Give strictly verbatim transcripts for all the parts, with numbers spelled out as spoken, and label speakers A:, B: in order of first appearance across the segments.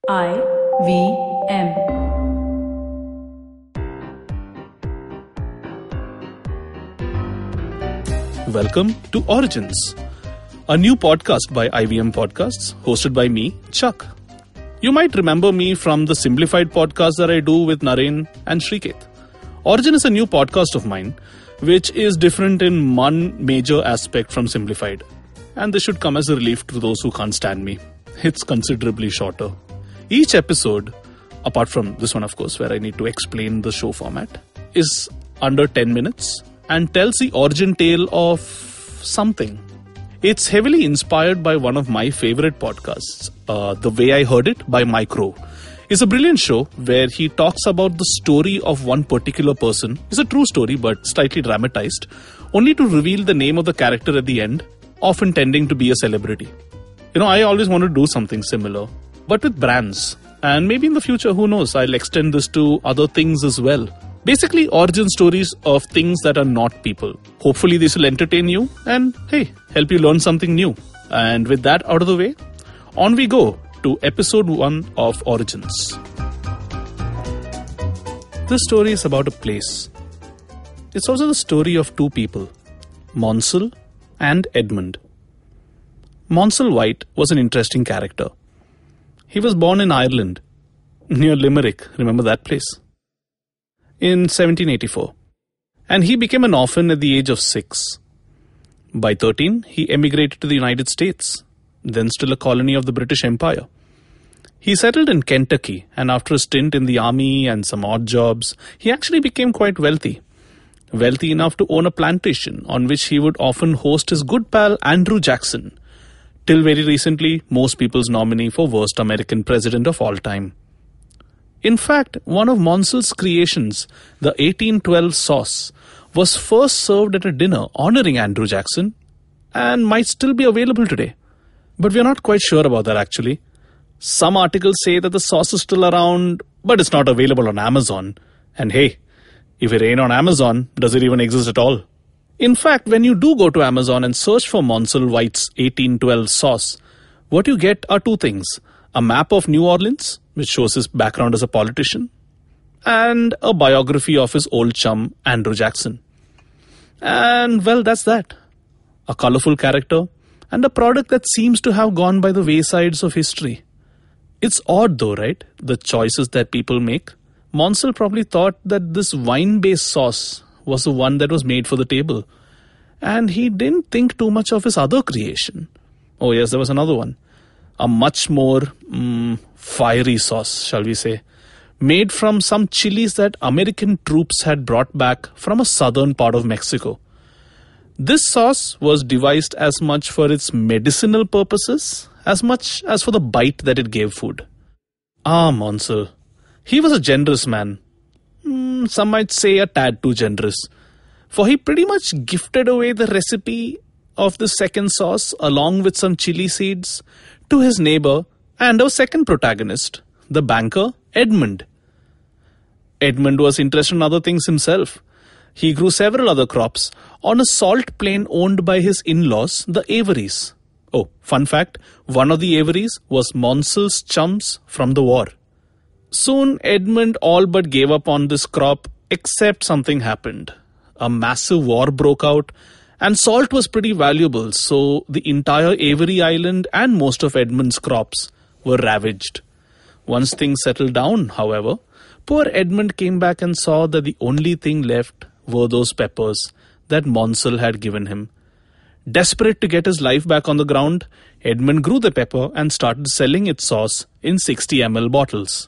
A: I V M.
B: Welcome to Origins, a new podcast by I V M Podcasts, hosted by me, Chuck. You might remember me from the Simplified podcast that I do with Naren and Shriketh. Origin is a new podcast of mine, which is different in one major aspect from Simplified. And this should come as a relief to those who can't stand me. It's considerably shorter. Each episode, apart from this one of course, where I need to explain the show format, is under ten minutes and tells the origin tale of something. It's heavily inspired by one of my favorite podcasts, uh, The Way I Heard It by Mike Rowe. It's a brilliant show where he talks about the story of one particular person. It's a true story but slightly dramatized, only to reveal the name of the character at the end, often tending to be a celebrity. You know, I always want to do something similar, but with brands. And maybe in the future, who knows, I'll extend this to other things as well. Basically, origin stories of things that are not people. Hopefully this will entertain you and, hey, help you learn something new. And with that out of the way, on we go to episode one of Origins. This story is about a place. It's also the story of two people, Maunsel and Edmund. Maunsel White was an interesting character. He was born in Ireland, near Limerick, remember that place? In seventeen eighty-four. And he became an orphan at the age of six. By thirteen, he emigrated to the United States, then still a colony of the British Empire. He settled in Kentucky, and after a stint in the army and some odd jobs, he actually became quite wealthy. Wealthy enough to own a plantation on which he would often host his good pal Andrew Jackson, till very recently, most people's nominee for worst American president of all time. In fact, one of Maunsel's creations, the eighteen twelve sauce, was first served at a dinner honoring Andrew Jackson and might still be available today. But we're not quite sure about that actually. Some articles say that the sauce is still around, but it's not available on Amazon. And hey, if it ain't on Amazon, does it even exist at all? In fact, when you do go to Amazon and search for Maunsel White's eighteen twelve sauce, what you get are two things. A map of New Orleans, which shows his background as a politician, and a biography of his old chum, Andrew Jackson. And well, that's that. A colorful character, and a product that seems to have gone by the waysides of history. It's odd though, right? The choices that people make. Maunsel probably thought that this wine-based sauce was the one that was made for the table. And he didn't think too much of his other creation. Oh yes, there was another one. A much more mm, fiery sauce, shall we say, made from some chilies that American troops had brought back from a southern part of Mexico. This sauce was devised as much for its medicinal purposes as much as for the bite that it gave food. Ah, Maunsel. He was a generous man. Mm, some might say a tad too generous. For he pretty much gifted away the recipe of the second sauce along with some chili seeds to his neighbor and our second protagonist, the banker Edmund. Edmund was interested in other things himself. He grew several other crops on a salt plain owned by his in-laws, the Averys. Oh, fun fact, one of the Averys was Maunsel's chums from the war. Soon Edmund all but gave up on this crop, except something happened. A massive war broke out, and salt was pretty valuable, so the entire Avery Island and most of Edmund's crops were ravaged. Once things settled down, however, poor Edmund came back and saw that the only thing left were those peppers that Maunsel had given him. Desperate to get his life back on the ground, Edmund grew the pepper and started selling its sauce in sixty milliliter bottles.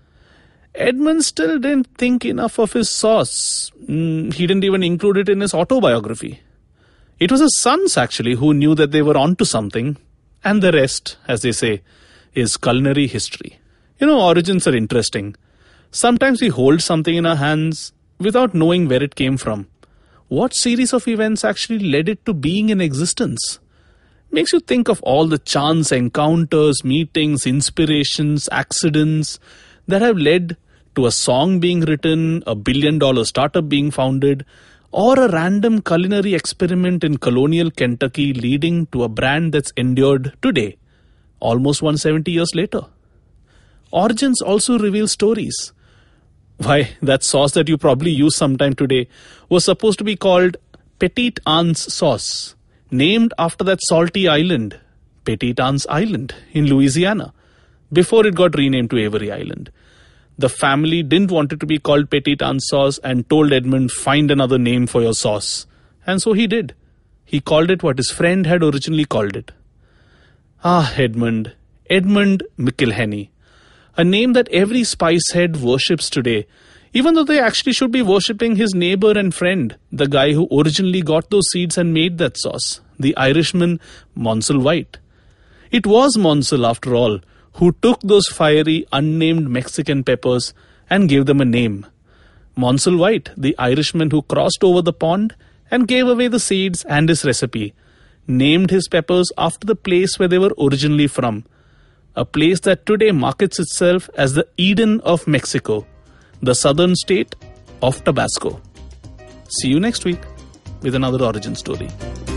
B: Edmund still didn't think enough of his sauce. Mm, he didn't even include it in his autobiography. It was his sons, actually, who knew that they were onto something. And the rest, as they say, is culinary history. You know, origins are interesting. Sometimes we hold something in our hands without knowing where it came from. What series of events actually led it to being in existence? Makes you think of all the chance encounters, meetings, inspirations, accidents that have led to a song being written, a billion dollar startup being founded, or a random culinary experiment in colonial Kentucky leading to a brand that's endured today, almost one hundred seventy years later. Origins also reveal stories. Why, that sauce that you probably use sometime today was supposed to be called Petite Anne's sauce, named after that salty island, Petite Anne's Island in Louisiana, before it got renamed to Avery Island. The family didn't want it to be called Petite Anne's sauce and told Edmund, find another name for your sauce. And so he did. He called it what his friend had originally called it. Ah, Edmund. Edmund McIlhenny. A name that every spice head worships today, even though they actually should be worshipping his neighbor and friend, the guy who originally got those seeds and made that sauce, the Irishman Maunsel White. It was Maunsel, after all, who took those fiery, unnamed Mexican peppers and gave them a name. Maunsel White, the Irishman who crossed over the pond and gave away the seeds and his recipe, named his peppers after the place where they were originally from, a place that today markets itself as the Eden of Mexico, the southern state of Tabasco. See you next week with another origin story.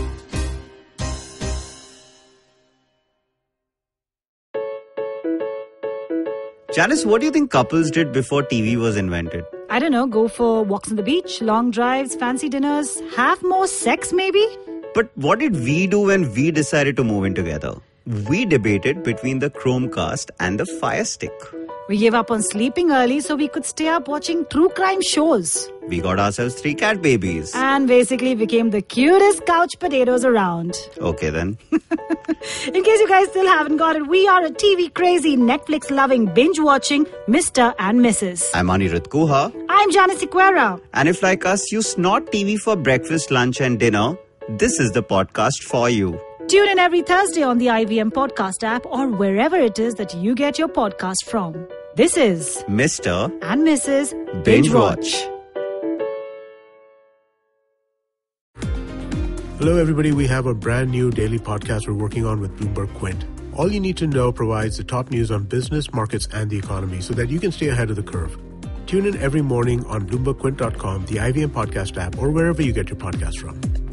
C: Janice, what do you think couples did before T V was invented?
D: I don't know, go for walks on the beach, long drives, fancy dinners, have more sex maybe?
C: But what did we do when we decided to move in together? We debated between the Chromecast and the Fire Stick.
D: We gave up on sleeping early so we could stay up watching true crime shows.
C: We got ourselves three cat babies.
D: And basically became the cutest couch potatoes around.
C: Okay then.
D: In case you guys still haven't got it, we are a T V crazy, Netflix loving, binge watching Mister and Missus
C: I'm Anirudh Guha.
D: I'm Janice Sequeira.
C: And if like us, you snort T V for breakfast, lunch and dinner, this is the podcast for you.
D: Tune in every Thursday on the I V M podcast app or wherever it is that you get your podcast from. This is
C: Mister
D: and Missus
C: Binge
D: Binge
C: Watch.
D: Watch.
E: Hello, everybody. We have a brand new daily podcast we're working on with Bloomberg Quint. All you need to know provides the top news on business, markets, and the economy so that you can stay ahead of the curve. Tune in every morning on Bloomberg Quint dot com, the I V M podcast app, or wherever you get your podcast from.